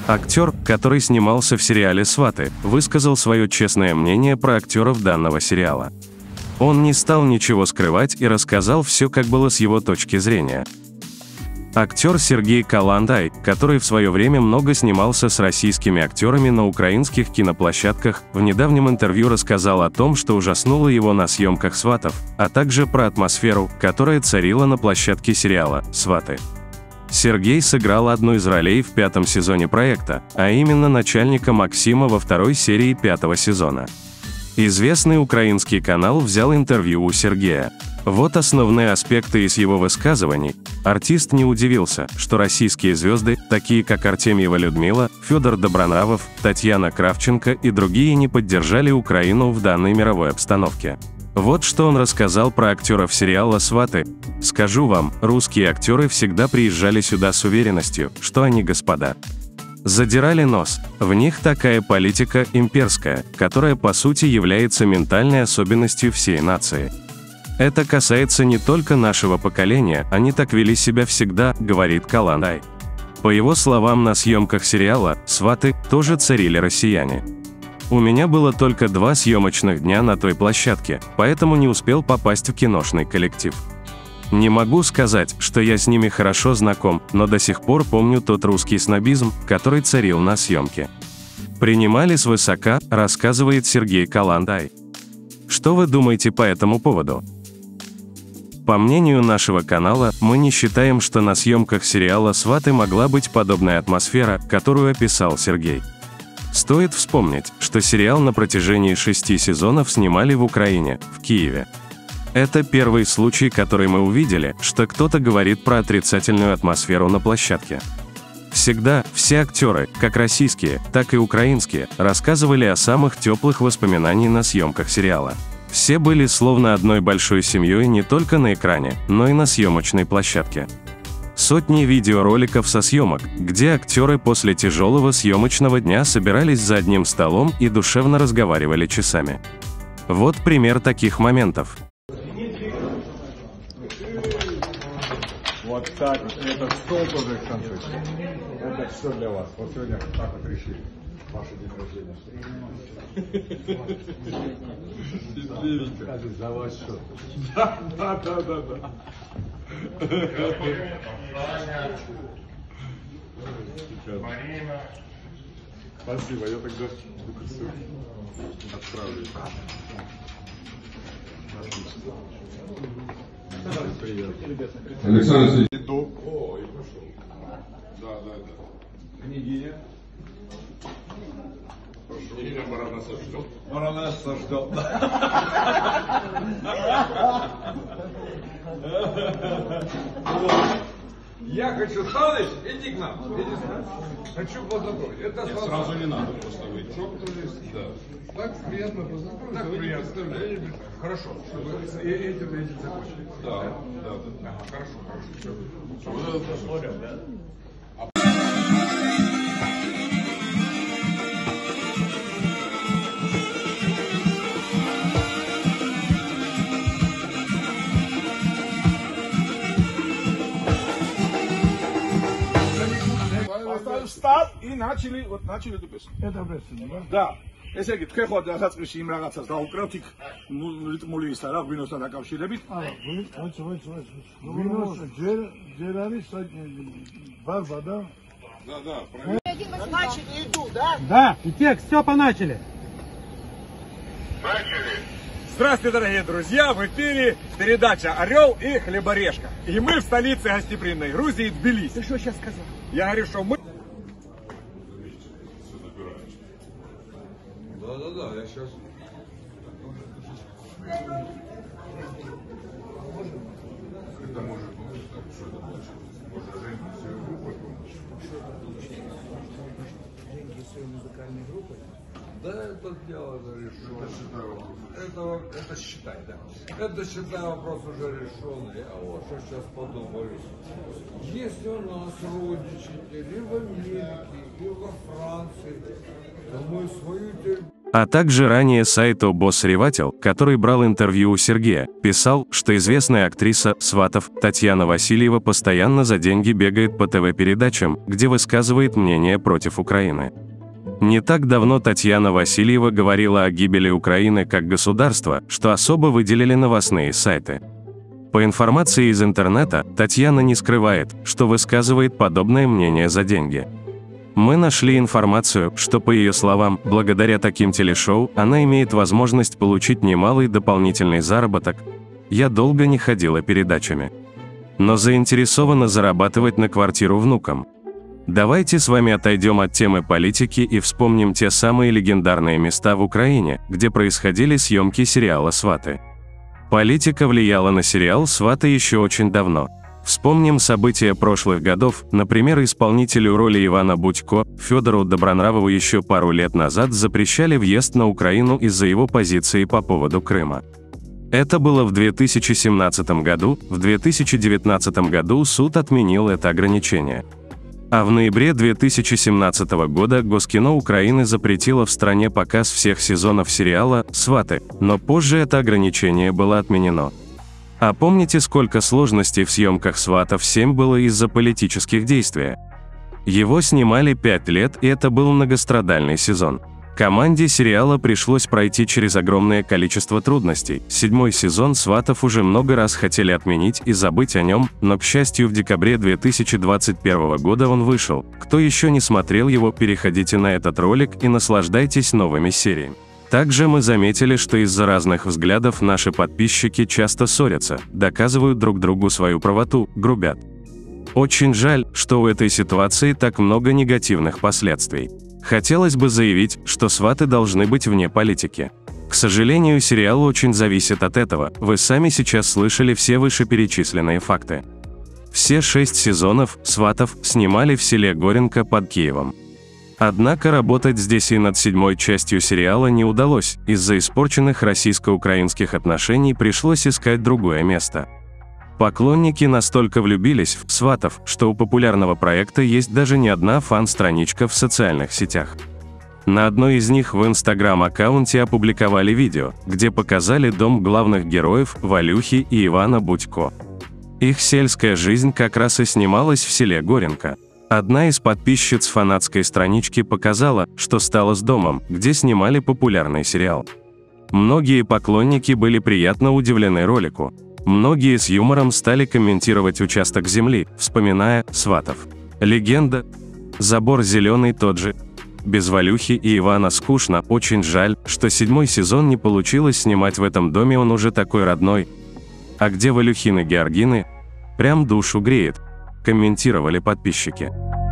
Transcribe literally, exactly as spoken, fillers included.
Актер, который снимался в сериале «Сваты», высказал свое честное мнение про актеров данного сериала. Он не стал ничего скрывать и рассказал все, как было с его точки зрения. Актер Сергей Каландай, который в свое время много снимался с российскими актерами на украинских киноплощадках, в недавнем интервью рассказал о том, что ужаснуло его на съемках «Сватов», а также про атмосферу, которая царила на площадке сериала «Сваты». Сергей сыграл одну из ролей в пятом сезоне проекта, а именно начальника Максима во второй серии пятого сезона. Известный украинский канал взял интервью у Сергея. Вот основные аспекты из его высказываний. Артист не удивился, что российские звезды, такие как Артемьева Людмила, Федор Добронравов, Татьяна Кравченко и другие, не поддержали Украину в данной мировой обстановке. Вот что он рассказал про актеров сериала «Сваты». «Скажу вам, русские актеры всегда приезжали сюда с уверенностью, что они господа. Задирали нос. В них такая политика имперская, которая по сути является ментальной особенностью всей нации. Это касается не только нашего поколения, они так вели себя всегда», — говорит Каландай. По его словам, на съемках сериала «Сваты» тоже царили россияне. «У меня было только два съемочных дня на той площадке, поэтому не успел попасть в киношный коллектив. Не могу сказать, что я с ними хорошо знаком, но до сих пор помню тот русский снобизм, который царил на съемке. Принимали свысока», — рассказывает Сергей Каландай. Что вы думаете по этому поводу? По мнению нашего канала, мы не считаем, что на съемках сериала «Сваты» могла быть подобная атмосфера, которую описал Сергей. Стоит вспомнить, что сериал на протяжении шести сезонов снимали в Украине, в Киеве. Это первый случай, который мы увидели, что кто-то говорит про отрицательную атмосферу на площадке. Всегда все актеры, как российские, так и украинские, рассказывали о самых теплых воспоминаниях на съемках сериала. Все были словно одной большой семьей не только на экране, но и на съемочной площадке. Сотни видеороликов со съемок, где актеры после тяжелого съемочного дня собирались за одним столом и душевно разговаривали часами. Вот пример таких моментов. Вот так вот, этот стол тоже в конце. Это все для вас. Вот сегодня так вот решили. Ваше день рождения. Скажи, за ваш счет. Да, да, да, да, да. Спасибо, я тогда это все отправлю. Александр Иду. О, и пошел. Да, да, да. Княгиня. Княгиня Баранаса ждет. Баранаса ждет. Я хочу, Саныч, иди к нам. Иди с нами. Хочу познакомить. Это Нет, сразу не надо, просто вы. Да. Так приятно познакомиться. Так приятно. Хорошо, чтобы этим этим закончили. Да, да, да. да. Ага, хорошо, хорошо. Все. Посмотрим, да? Поставили старт и начали, вот начали эту песню. Это песня, да? Да. ესე იგი, თქვენ ხო დასაწყისში იმ რაღაცას დაუკრავთ იქ რიტმული ისა რა ღვინოსთან დაკავშირებით? აა, ვაიცი, ვაიცი, ვაიცი. ღვინოს ჯერ ჯერ არის барба, да? Да, да, правильно. Начали, иду, да? Да, и текст, все, поначали. Начали. Здравствуйте, дорогие друзья! В эфире передача «Орел и хлеборешка». И мы в столице гостеприимной Грузии, Тбилиси. Ты что сейчас сказал? Я говорю, что мы... Да, да, да, я сейчас... Это может быть, что это значит? Можно женить свою группу. Деньги своей музыкальной группы. Да, это дело уже решено. Это считай вопрос. Это, это считай, да. Это считай вопрос уже решенный. Я вот что сейчас подумаю. Если у нас родичи или в Америке, или во Франции, то мы свою территорию А также ранее сайт «Обозреватель», который брал интервью у Сергея, писал, что известная актриса «Сватов» Татьяна Васильева постоянно за деньги бегает по ТВ-передачам, где высказывает мнение против Украины. Не так давно Татьяна Васильева говорила о гибели Украины как государства, что особо выделили новостные сайты. По информации из интернета, Татьяна не скрывает, что высказывает подобное мнение за деньги. Мы нашли информацию, что, по ее словам, благодаря таким телешоу она имеет возможность получить немалый дополнительный заработок. Я долго не ходила передачами, но заинтересована зарабатывать на квартиру внукам. Давайте с вами отойдем от темы политики и вспомним те самые легендарные места в Украине, где происходили съемки сериала «Сваты». Политика влияла на сериал «Сваты» еще очень давно. Вспомним события прошлых годов, например, исполнителю роли Ивана Будько, Федору Добронравову еще пару лет назад запрещали въезд на Украину из-за его позиции по поводу Крыма. Это было в две тысячи семнадцатом году, в две тысячи девятнадцатом году суд отменил это ограничение. А в ноябре две тысячи семнадцатого года Госкино Украины запретило в стране показ всех сезонов сериала «Сваты», но позже это ограничение было отменено. А помните, сколько сложностей в съемках «Сватов семь» было из-за политических действий? Его снимали пять лет, и это был многострадальный сезон. Команде сериала пришлось пройти через огромное количество трудностей. Седьмой сезон «Сватов» уже много раз хотели отменить и забыть о нем, но, к счастью, в декабре две тысячи двадцать первого года он вышел. Кто еще не смотрел его, переходите на этот ролик и наслаждайтесь новыми сериями. Также мы заметили, что из-за разных взглядов наши подписчики часто ссорятся, доказывают друг другу свою правоту, грубят. Очень жаль, что у этой ситуации так много негативных последствий. Хотелось бы заявить, что «Сваты» должны быть вне политики. К сожалению, сериал очень зависит от этого, вы сами сейчас слышали все вышеперечисленные факты. Все шесть сезонов «Сватов» снимали в селе Горенко под Киевом. Однако работать здесь и над седьмой частью сериала не удалось, из-за испорченных российско-украинских отношений пришлось искать другое место. Поклонники настолько влюбились в «Сватов», что у популярного проекта есть даже не одна фан-страничка в социальных сетях. На одной из них в инстаграм-аккаунте опубликовали видео, где показали дом главных героев Валюхи и Ивана Будько. Их сельская жизнь как раз и снималась в селе Горенко. Одна из подписчиц фанатской странички показала, что стало с домом, где снимали популярный сериал. Многие поклонники были приятно удивлены ролику. Многие с юмором стали комментировать участок земли, вспоминая «Сватов». Легенда. Забор зеленый тот же. Без Валюхи и Ивана скучно, очень жаль, что седьмой сезон не получилось снимать в этом доме, он уже такой родной. А где Валюхины Георгины? Прям душу греет, комментировали подписчики.